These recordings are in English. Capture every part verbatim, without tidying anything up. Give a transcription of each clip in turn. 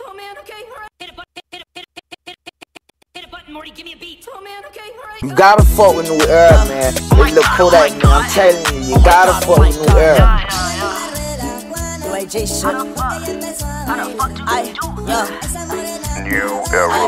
Oh man, okay, alright. Hit a button, hit a, hit a, hit a, hit a button, Morty, give me a beat. Oh man, okay, alright. You gotta fuck with New Era, man. This little Kodak, man. I'm telling you, you gotta fuck with New Era. U A G shit. I, yo. New Era.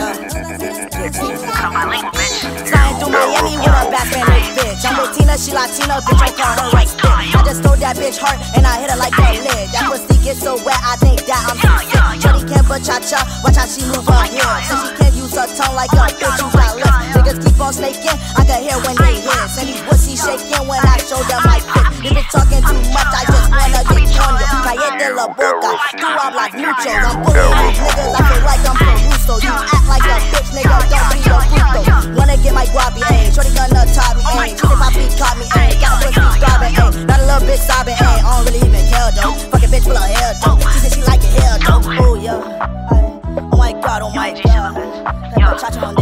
Flying through Miami with a back in this bitch. I'm LATINA, she Latina, bitch, I call her right bitch. I just stole that bitch heart and I hit her like a lid. That pussy gets so wet, I think that I'm so sick. Shorty can't but cha-cha, watch how she move her hips. So she can't use her tongue like a bitch, you got lips. Niggas keep on snaking, I can hear when they hiss. And these pussies shaking when I show them my pick. If it's talking too much, I just wanna get corny. Cállate la boca, tú hablas mucho. I'm pulling these niggas, I feel like I'm Caruso. You act like a bitch, nigga, don't be a puto. Wanna get my guapi, ayy. Shorty gonna top me, ayy. If my beat caught me, ayy. Got a pussy throbbing, ayy. Not a little bitch sobbing, ayy. I don't really even care, though. Fucking bitch full of hair, though. She said she like it hair, though. Oh, yeah. Oh my god, oh my god. That bitch, I